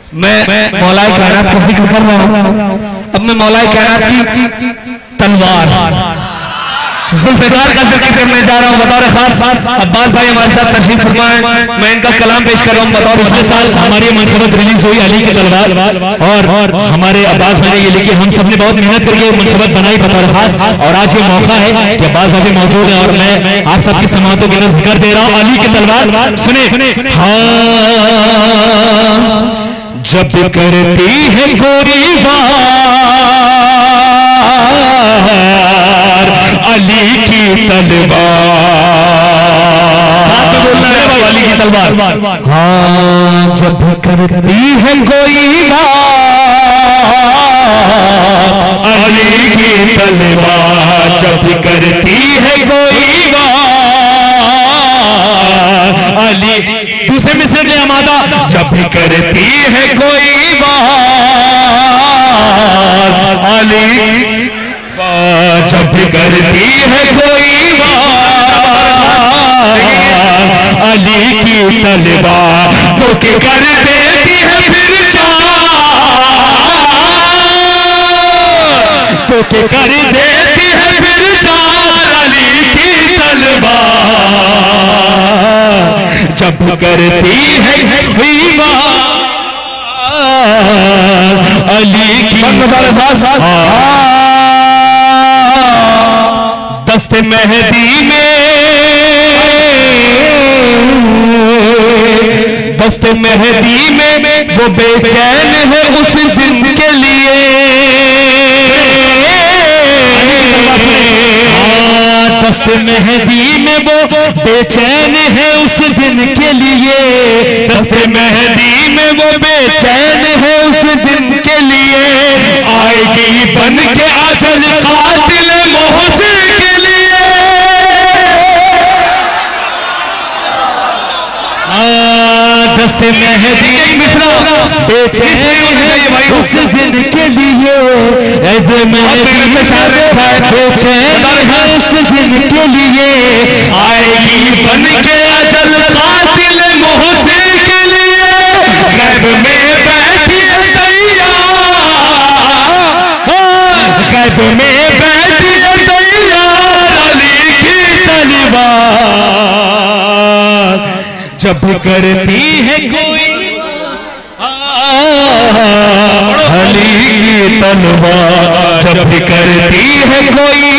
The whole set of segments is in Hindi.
मैं मौलाए कायनात का जिक्र कर रहा हूं। अब मैं मौलाए कायनात की तलवार जुल्फिकार का जिक्र करने जा रहा हूं बतौर खास। अब्बास भाई हमारे साथ तशरीफ फरमाएं, मैं इनका कलाम पेश कर रहा हूं बतौर। पिछले साल हमारी मनकबत रिलीज हुई अली की तलवार, और हमारे अब्बास भाई ने ये लिखी। हम सबने बहुत मेहनत करके मनकबत बनाई बतौर खास, और आज ये मौका है कि अब्बास भाई मौजूद है और मैं आप सबकी समातों की नज़र कर दे रहा हूं। अली की तलवार सुने। जब करती है गोरी वार अली की तलवार, अली की तलवार। हाँ जब करती है कोई वार अली की तलवार, जब करती है कोई वार अली। दूसरे मिसरे ने आमादा, जब करती है कोई वार अली, जब करती है कोई वार अली की तलवार, तो के कर देती है फिर चार, तो के कर देती है फिर चार अली की तलवार, जब करती है कोई वार अली की। दस्ते मेहदी में, दस्ते मेहदी में वो बेचैन है उस दिन के लिए। दस्ते मेहदी में वो बेचैन है उस दिन के लिए, दस्ते मेहदी में वो बेचैन है उस दिन के लिए। आएगी बन के अजल कातिल मोहसिन के लिए, दस्ते मेहदी मिसरा बेचैन है उस दिन के लिए, बेचैन है उस दिन के लिए। आएगी बन के अजल कातिल मोहसिन के लिए, गैब में बैठी तैयार, गैब में बैठी तैयार अली की तलवार, जब करती है कोई अली की तलवार, जब करती है कोई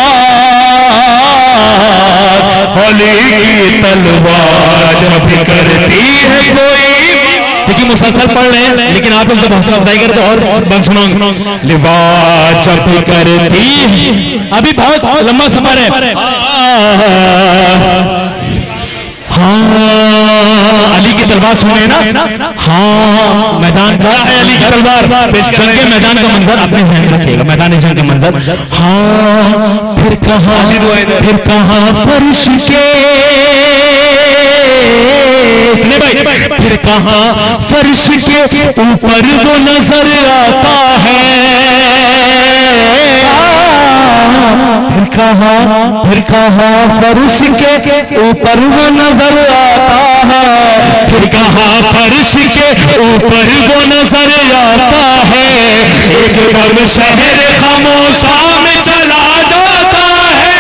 वार अली की तलवार, जब करती है कोई। देखिए मुसलसल पढ़ रहे हैं लेकिन आप लोग जब हौसला अफजाई करते और बंद सुनो। लिवा जब करती, अभी बहुत लंबा सफर है। हाँ अली की तलवार सुने ना। हाँ मैदान का है अली की तलवार, जंग के मैदान का मंजर अपने ध्यान रखिएगा, मैदान जंग का मंजर। हाँ फिर कहाँ फर्श के, सुने भाई, फिर कहाँ फर्श के ऊपर वो नजर आता है। फिर कहाँ फर्श के ऊपर वो नजर आता है, फिर कहाँ फर्श के ऊपर वो नजर आता है। एक बार शहर खामोशा में चला जाता है।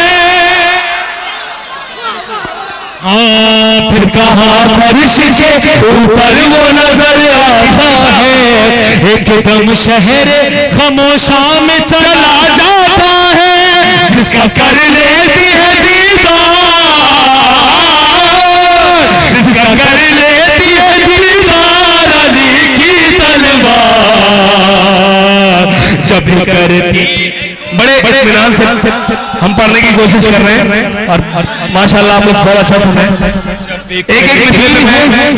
हाँ फिर कहाँ फर्श के ऊपर वो नजर आता है, एकदम शहर खामोशा में चला जाता है। जिसका कर लेती है दीदार, जिसका कर लेती है दीदार अली की तलवार, जब करती। बड़े इत्मीनान से हम पढ़ने की कोशिश कर रहे हैं और माशाल्लाह आप लोग बहुत अच्छा सुन रहे हैं। एक मिसरे में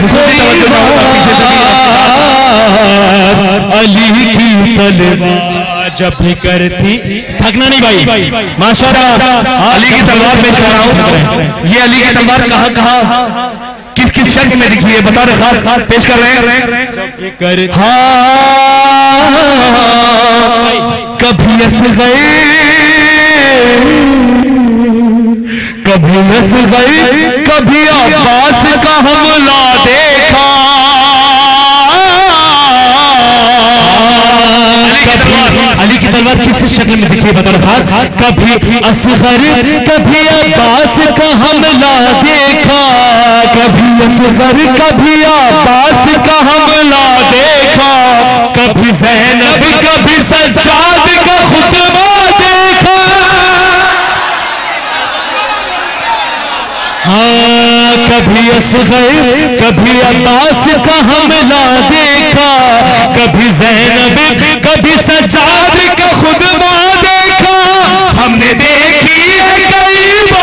अली की तलवार जब करती। थकना नहीं भाई, माशाल्लाह अली की तलवार पेश कर रहा हूं। ये अली की तलवार कहाँ कहाँ किस किस शक्ल में दिखी है बता रहे, खास पेश कर रहे हैं। कभी असग़र कभी असग़र कभी अब्बास का हमला देखा, अली की तलवार किस शक्ल में दिखी बतौर खास? कभी असगर कभी अब्बास का हमला देखा, कभी असगर कभी अब्बास का हमला देखा, कभी ज़ैनब कभी सज्जाद का खुतबा देखा। हाँ, कभी असगर कभी अब्बास का हमला देखा, कभी ज़ैनब कभी सज्जाद का खुतबा देखा। हमने देखी है कई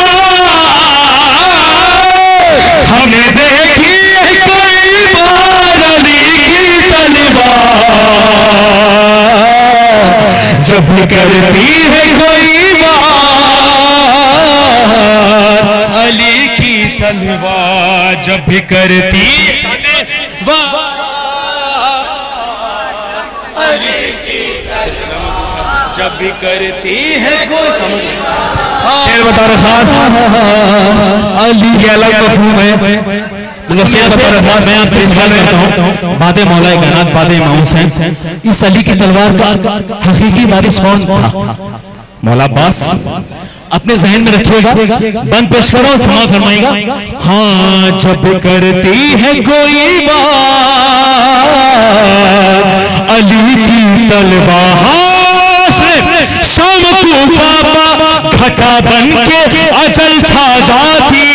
बार, हमने देखी है कई बार अली की तलवार जब करती है कोई बार, अली की तलवार जब भी करती अली की तलवार जब भी करती है कोई समझ शेर बता रहा खास अली के अलग मफहूम है। मतलब शेर बता रहा खास मैं आपसे सवाल करता हूँ, बादे मौलाए कायनात बादे इमाम हुसैन, इस अली की तलवार का हकीकी वारिस कौन था? मौला अब्बास। अपने जहन में रखिएगा, बंद पेश करो, समा फरमाएगा। हाँ, जब करती है कोई बात अली की तलवार शाम कूफा घटा बन के अजल छा जाती।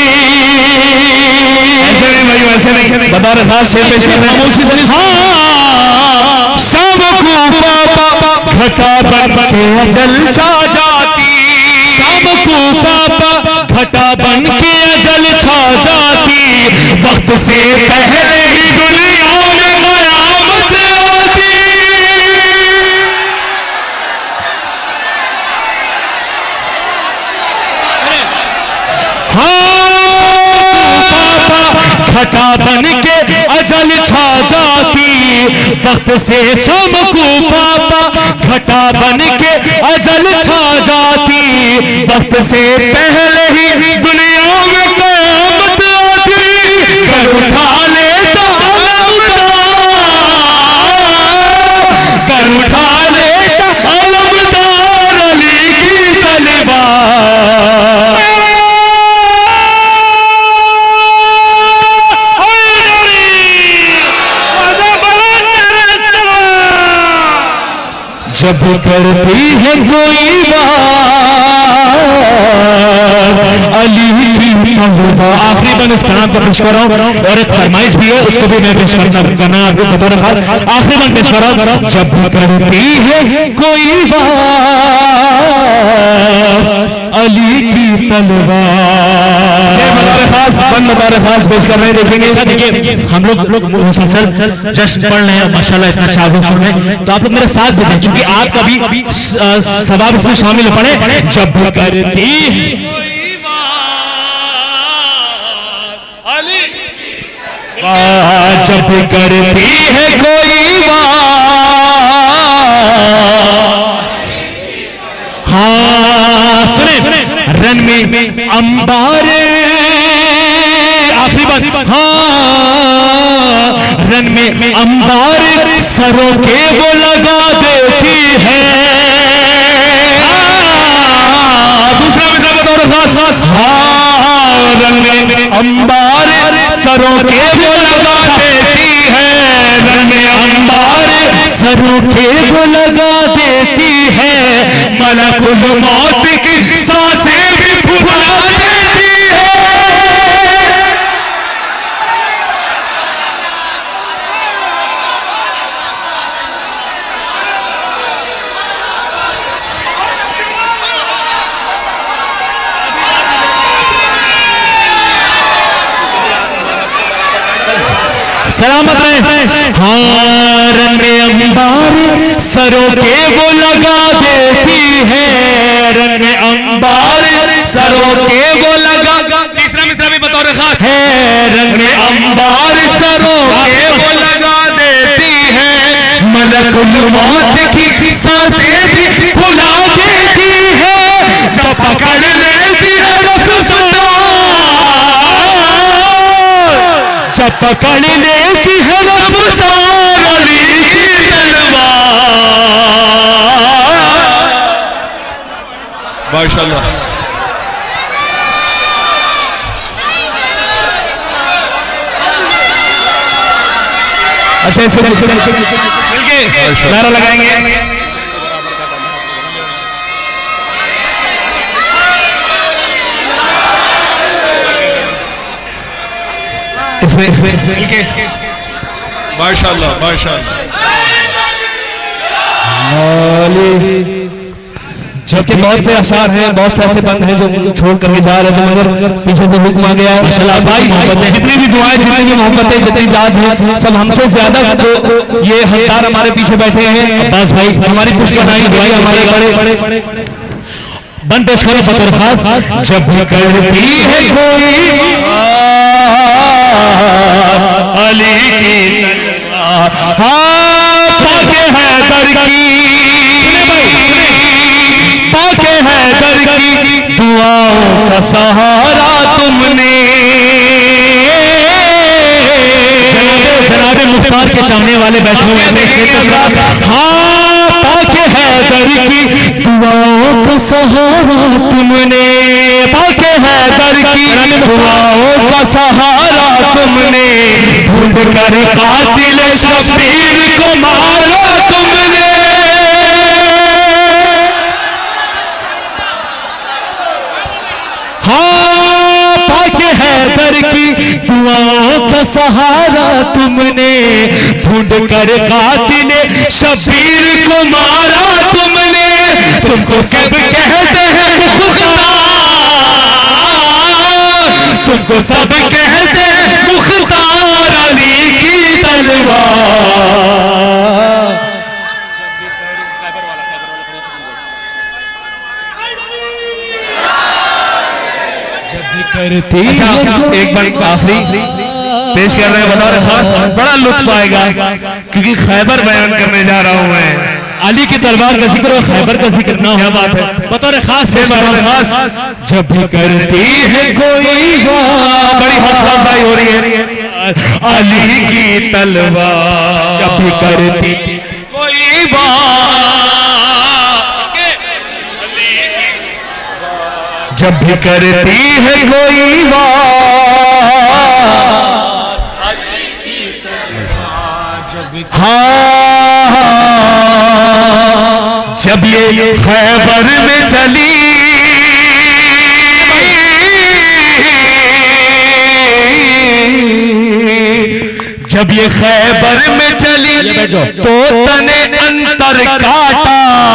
ऐसे नहीं भाई, वैसे नहीं बता रहा था, शेर पेश कर रहे हैं। हाँ, शाम कूफा घटा बन के अजल छा जाती, शाम कूफा घटा बन के अजल छा जाती, वक्त से पहले ही दुनिया में कयामत आती। घटा बन के अजल छा जाती, वक्त से शाम कूफा घटा बन के अजल छा जाती, वक्त से पहले ही दुनिया में कयामत आती। कर उठा लेता कर उठा लेता अलमदार अली की तलवार। जब करती है कोई बात अली की तलवार। आखिरी बंद इस कलाम को पेश कर रहा हूं और एक फरमाइश भी है, उसको भी मैं पेश करना आपको बतौर खास। आखिरी बंद पेश कर रहा हूं। जब करती है कोई बात अली की तलवार। बतौर खास पेश कर रहे हैं। देखेंगे देखिए, हम लोग मुसलसल जश्न पढ़ रहे हैं माशाल्लाह, इतना अच्छा सुन रहे हैं, तो आप लोग मेरे साथ देखें, क्योंकि आप कभी सवाब इसमें शामिल पड़े। जब करती जब करती है कोई बात, हाँ सुने, रन में अंबार आखिरी बात, हाँ रन में अंबार सरों के वो लगा देती है। दूसरा मित्र बतौर खास, हाँ रन में अंबार सरों के वो लगा देती है, रन में अंबार सरों के वो लगा देती है, मलकुल मौत की सांसें भी फुला देती है। सलामत रहे। हाँ रन में अंबार सरों के वो लगा देती है, रन में अंबार सरों के वो लगा। तीसरा मिसरा भी बतौर खास है, रन में अंबार सरों के वो लगा देती है, मलकुल मौत की सांसें भी फुला देती है। जब पकड़ लेती है जब पकड़ लेती है रफ्तार अली की तलवार। माशाल्लाह। अच्छा इसके मिलके नारा लगाएंगे। इसमें मिलके माशाल्लाह माशाल्लाह। इसके बहुत से अशार हैं, बहुत से ऐसे बंद हैं जो छोड़ करके जा रहे थे, मगर पीछे से हुक्म आ गया है। माशाल्लाह भाई, जितनी भी दुआएं, जितनी भी मोहब्बतें, जितनी याद है, सब हमसे ज्यादा जो ये हकदार हमारे पीछे बैठे हैं अब्बास भाई, हमारी पुष्कनाई दुआएं हमारे बड़े बंद पेश करो फतोर खास। जब भी करती है कोई अली की पाके हैदर की, पाके हैदर की दुआओं का सहारा तुमने। जनाबे मुख्तार के चाहने वाले बैठे हुए हैं। हाँ, पाके हैदर की दुआओं का सहारा तुमने, पाके हैदर की दुआओं का सहारा तुमने, ढूंढ कर कातिल शबीर को मारा तुमने। हाँ, पाके हैदर की दुआओं का सहारा तुमने, ढूंढ कर कातिल शबीर को मारा तुमने। तुमको सब कहते हैं मुख्तार, तुमको सब कहते हैं मुख्तार अली की तलवार। जब भी करती एक बार आखिरी पेश कर रहे हैं बतौर खास, बड़ा लुत्फ आएगा क्योंकि खैबर बयान करने जा रहा हूं मैं। अली की तलवार का जिक्र और खैबर का जिक्र ना, क्या बात है। बतौर खास जब भी करती है कोई बड़ी हौसला अफजाई हो रही है अली की तलवार, जब भी करती कोई जब भी करती है कोई हाँ, जब ये खैबर में चली, जब ये खैबर में चली तो तने अंतर काटा।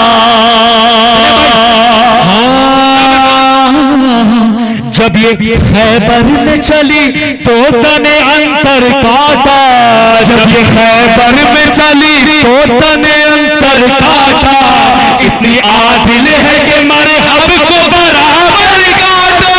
जब ये खैबर में चली तो तने अंतर काटा, जब ये खैबर में चली तो तने अंतर काटा। इतनी आदिल है कि मरहब को बराबर काटा।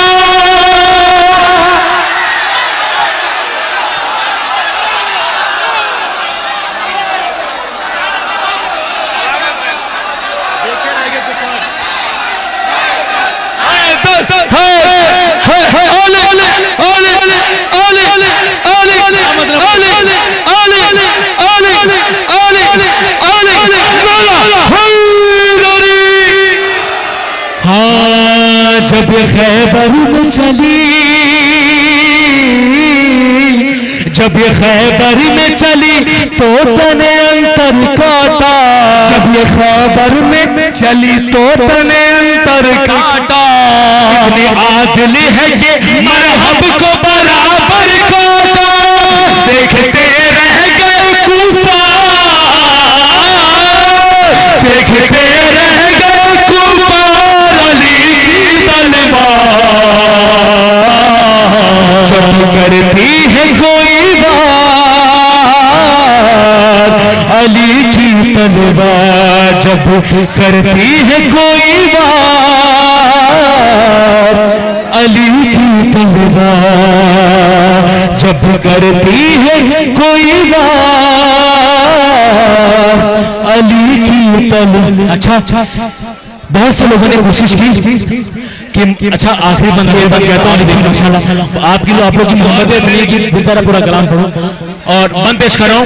हाँ, जब खैबर में चली, जब ये खैबर में चली तो तने अंतर काटा, जब ये खैबर में चली तो तने अंतर काटा। इतनी आदिल है कि मरहब को बराबर काटा। देखते रह गए कूफा, देखते रह गए कूफा अली की तलवार। जब करती है कोई बात अली की तलवार, जब करती है कोई बात अली की तलवार, जब करती है कोई बात अली की तलवार। अच्छा, बहुत से लोगों ने कोशिश की कि अच्छा आखिरी बंद कहता हूँ देखिए माशाल्लाह आपकी आप लोग की मोहब्बत है कि बेचारा पूरा कलाम पढ़ो और बंद पेश करो।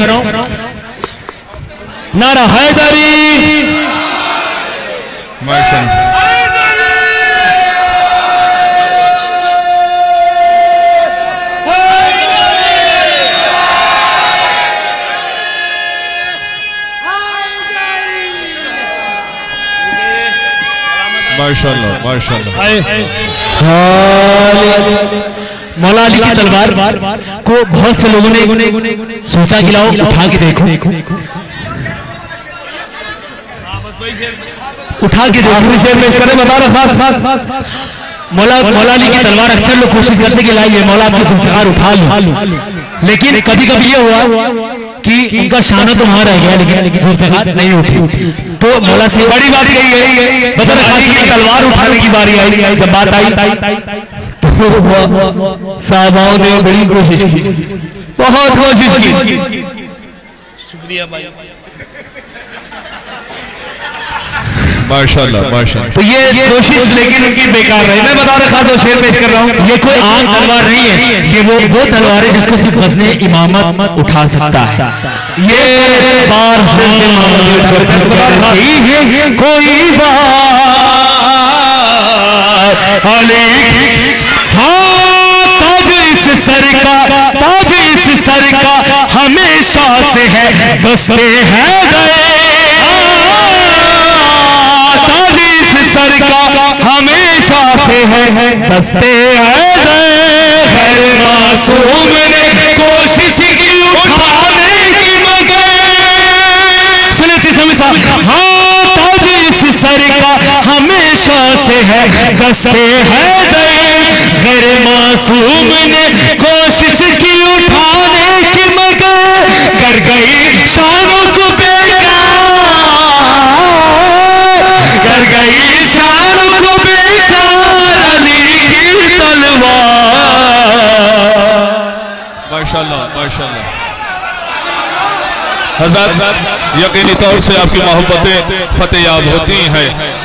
नारा हैदरी, माशाल्लाह माशाल्लाह। मौला अली की तलवार को बहुत से लोगों ने सोचा कि लाओ उठा के देखो, उठा के देखो। शेर पेश करें बता रहा खास मौला अली की तलवार अक्सर लोग कोशिश करते कि लाइए मौला आपकी जुल्फ़िकार उठा लो, लेकिन कभी कभी ये हुआ कि उनका शाना तो वहां रह गया लेकिन जुल्फ़िकार नहीं उठी। तो मौला से बड़ी बात यही है, बता रहा खास की तलवार उठाने की बारी आई। जब बात आई तो साहबाओं ने बड़ी कोशिश की, बहुत कोशिश की। शुक्रिया भाई। माशाल्लाह माशाल्लाह। तो ये कोशिश लेकिन उनकी बेकार रही। मैं बता रहा था शेर पेश कर रहा हूँ, ये कोई आम तलवार नहीं है, ये वो तलवार है जिसको सिर्फ वज़्न इमामत उठा सकता है। ये बार से कोई बात अली, हाँ ताज इस सर का हमेशा से है, दस्ते हैं गए सर का हमेशा से है, दस्ते हैं गए। मासूम ने कोशिश की उठाने की मगर, सुने हाँ ताज इस सर का हमेशा से है, दस्ते हैं गए। गैर मासूम ने कोशिश की उठाने की मगर, कर गई शानों को कर गई शान को बेकार अली की तलवार। माशाल्लाह माशाल्लाह। हज़रत यकीनी तौर से आपकी मोहब्बतें फतेहयाब होती हैं।